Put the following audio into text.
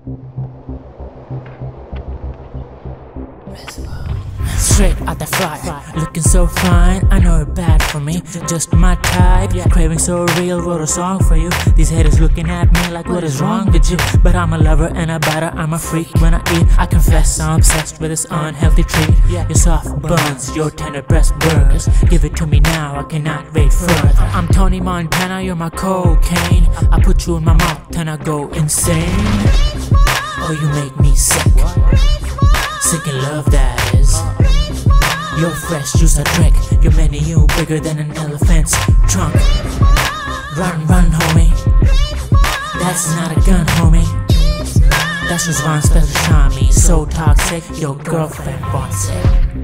Straight out the fire, looking so fine. I know it's bad for me, just my type. Craving so real, wrote a song for you. These haters looking at me like what is wrong with you? But I'm a lover and a biter, I'm a freak when I eat. I confess I'm obsessed with this unhealthy treat. Your soft buns, your tender breast burgers. Give it to me now, I cannot wait further. I'm Tony Montana, you're my cocaine. I put you in my mouth and I go insane. Oh, you make me sick. Sick in love, that is. Your fresh juice I drink. Your menu bigger than an elephant's trunk. Run, run, homie. That's not a gun, homie. That's Rizwan special Shami. So toxic, your girlfriend wants it.